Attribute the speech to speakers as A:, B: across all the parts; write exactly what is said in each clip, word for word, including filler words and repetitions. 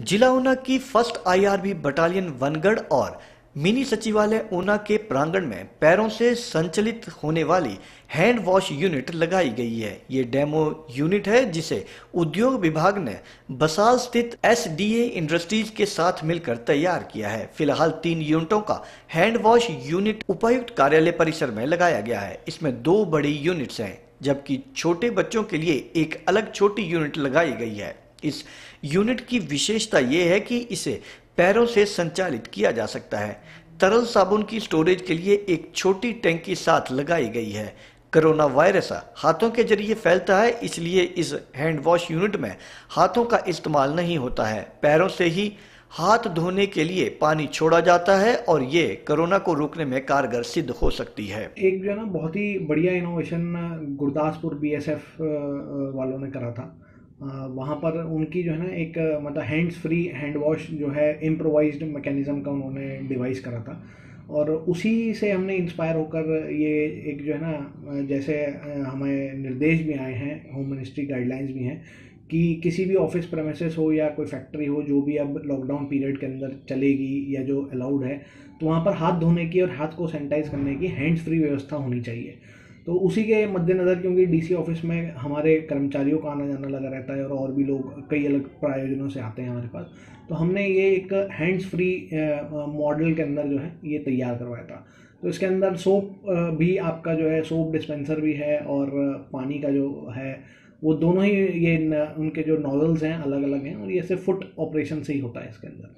A: जिला ऊना की first IRB battalion Vangarh और मिनी सचिवालय ऊना के प्रांगण में पैरों से संचालित होने वाली हैंड वॉश यूनिट लगाई गई है। ये डेमो यूनिट है जिसे उद्योग विभाग ने बसाल स्थित एसडीए इंडस्ट्रीज के साथ मिलकर तैयार किया है। फिलहाल तीन यूनिटों का हैंड वॉश यूनिट उपायुक्त कार्यालय परिसर में लगाया गया है। इसमें दो बड़ी यूनिट्स हैं, जबकि छोटे बच्चों के लिए एक अलग छोटी यूनिट लगाई गई है। इस यूनिट की विशेषता यह है कि इसे पैरों से संचालित किया जा सकता है। तरल साबुन की स्टोरेज के लिए एक छोटी टैंकी साथ लगाई गई है। कोरोना वायरस हाथों के जरिए फैलता है, इसलिए इस हैंड वॉश यूनिट में हाथों का इस्तेमाल नहीं होता है। पैरों से ही हाथ धोने के लिए पानी छोड़ा जाता है और ये कोरोना को रोकने में कारगर सिद्ध हो सकती है।
B: एक जो है ना बहुत ही बढ़िया इनोवेशन गुरदासपुर बीएसएफ वालों ने करा था। वहाँ पर उनकी जो है ना एक मतलब हैंड्स फ्री हैंड वॉश जो है इम्प्रोवाइज्ड मैकेनिज्म का उन्होंने डिवाइस करा था और उसी से हमने इंस्पायर होकर ये एक जो है ना जैसे हमें निर्देश भी आए हैं, होम मिनिस्ट्री गाइडलाइंस भी हैं कि किसी भी ऑफिस प्रेमिसेस हो या कोई फैक्ट्री हो जो भी अब लॉकडाउन पीरियड के अंदर चलेगी या जो अलाउड है, तो वहाँ पर हाथ धोने की और हाथ को सैनिटाइज करने की हैंड्स फ्री व्यवस्था होनी चाहिए। तो उसी के मद्देनज़र क्योंकि डीसी ऑफिस में हमारे कर्मचारियों का आना जाना लगा रहता है और और भी लोग कई अलग प्रायोजनों से आते हैं हमारे पास, तो हमने ये एक हैंड्स फ्री मॉडल के अंदर जो है ये तैयार करवाया था। तो इसके अंदर सोप भी आपका जो है सोप डिस्पेंसर भी है और पानी का जो है वो दोनों ही ये न, उनके जो नॉजल्स हैं अलग अलग हैं और ये सिर्फ फुट ऑपरेशन से ही होता है इसके अंदर।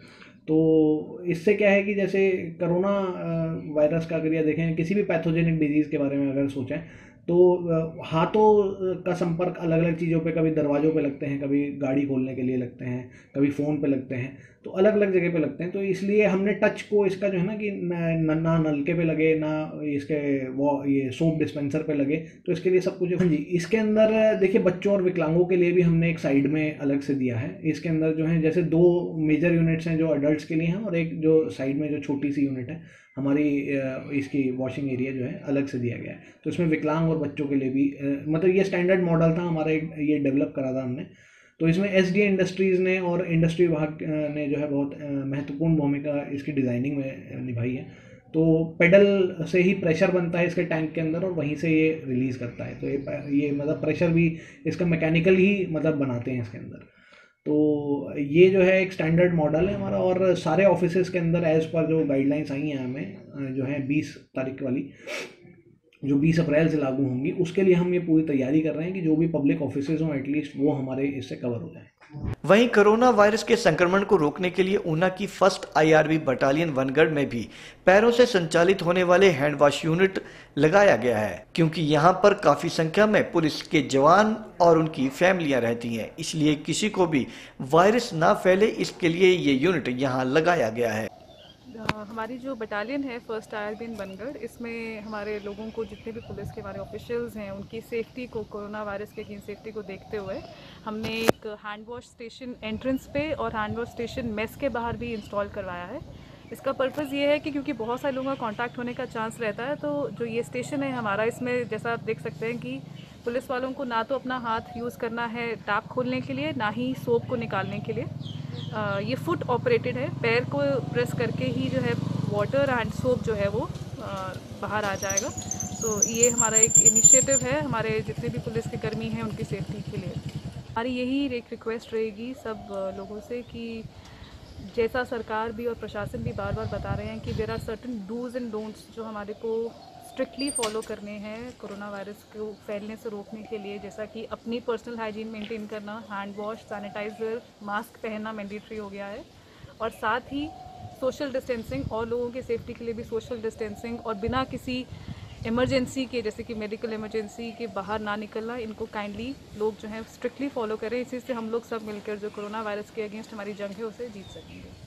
B: तो इससे क्या है कि जैसे कोरोना वायरस का अगर ये देखें, किसी भी पैथोजेनिक डिजीज़ के बारे में अगर सोचें तो हाथों का संपर्क अलग अलग चीज़ों पे, कभी दरवाज़ों पे लगते हैं, कभी गाड़ी खोलने के लिए लगते हैं, कभी फ़ोन पे लगते हैं, तो अलग अलग जगह पे लगते हैं। तो इसलिए हमने टच को इसका जो है ना कि न, ना नलके पे लगे ना इसके वो ये सोप डिस्पेंसर पे लगे, तो इसके लिए सब कुछ हाँ जी। इसके अंदर देखिए बच्चों और विकलांगों के लिए भी हमने एक साइड में अलग से दिया है। इसके अंदर जो है जैसे दो मेजर यूनिट्स हैं जो अडल्ट के लिए हैं और एक जो साइड में जो छोटी सी यूनिट है हमारी इसकी वॉशिंग एरिया जो है अलग से दिया गया है। तो इसमें विकलांग और बच्चों के लिए भी मतलब ये स्टैंडर्ड मॉडल था हमारा, ये डेवलप करा था हमने। तो इसमें एसडीए इंडस्ट्रीज़ ने और इंडस्ट्री विभाग ने जो है बहुत महत्वपूर्ण भूमिका इसकी डिज़ाइनिंग में निभाई है। तो पेडल से ही प्रेशर बनता है इसके टैंक के अंदर और वहीं से ये रिलीज़ करता है। तो ये ये मतलब प्रेशर भी इसका मैकेनिकल ही मतलब बनाते हैं इसके अंदर। तो ये जो है एक स्टैंडर्ड मॉडल है हमारा और सारे ऑफिसेज़ के अंदर एज़ पर जो गाइडलाइंस आई हैं हमें जो है बीस तारीख वाली, जो बीस अप्रैल से लागू होंगी, उसके लिए हम ये पूरी तैयारी कर रहे हैं कि जो भी पब्लिक ऑफिसेज हों एटलीस्ट वो हमारे इससे कवर हो जाए।
A: वहीं कोरोना वायरस के संक्रमण को रोकने के लिए ऊना की फर्स्ट आईआरबी बटालियन वनगढ़ में भी पैरों से संचालित होने वाले हैंड वॉश यूनिट लगाया गया है, क्योंकि यहां पर काफी संख्या में पुलिस के जवान और उनकी फैमिलियां रहती हैं। इसलिए किसी को भी वायरस ना फैले, इसके लिए ये यूनिट यहां लगाया गया है।
C: हमारी जो बटालियन है फर्स्ट आईआरबी वनगढ़, इसमें हमारे लोगों को, जितने भी पुलिस के हमारे ऑफिशियल्स हैं, उनकी सेफ्टी को, कोरोना वायरस के अगेंस्ट सेफ्टी को देखते हुए हमने एक हैंड वॉश स्टेशन एंट्रेंस पे और हैंड वॉश स्टेशन मेस के बाहर भी इंस्टॉल करवाया है। इसका पर्पज़ ये है कि क्योंकि बहुत सारे लोगों का कांटेक्ट होने का चांस रहता है, तो जो ये स्टेशन है हमारा, इसमें जैसा आप देख सकते हैं कि पुलिस वालों को ना तो अपना हाथ यूज़ करना है टैप खोलने के लिए, ना ही सोप को निकालने के लिए। आ, ये फुट ऑपरेटेड है, पैर को प्रेस करके ही जो है वाटर एंड सोप जो है वो आ, बाहर आ जाएगा। तो ये हमारा एक इनिशिएटिव है हमारे जितने भी पुलिस के कर्मी हैं उनकी सेफ्टी के लिए। हमारी यही एक रिक्वेस्ट रहेगी सब लोगों से कि जैसा सरकार भी और प्रशासन भी बार बार बता रहे हैं कि there are certain dos and don'ts जो हमारे को स्ट्रिक्टली फॉलो करने हैं कोरोना वायरस को फैलने से रोकने के लिए, जैसा कि अपनी पर्सनल हाइजीन मेंटेन करना, हैंड वॉश, सैनिटाइज़र, मास्क पहनना मैंडेटरी हो गया है और साथ ही सोशल डिस्टेंसिंग और लोगों की सेफ्टी के लिए भी सोशल डिस्टेंसिंग और बिना किसी इमरजेंसी के, जैसे कि मेडिकल इमरजेंसी के बाहर ना निकलना, इनको काइंडली लोग जो है स्ट्रिक्टली फॉलो करें। इसी से हम लोग सब मिलकर जो कोरोना वायरस के अगेंस्ट हमारी जंग है उसे जीत सकेंगे।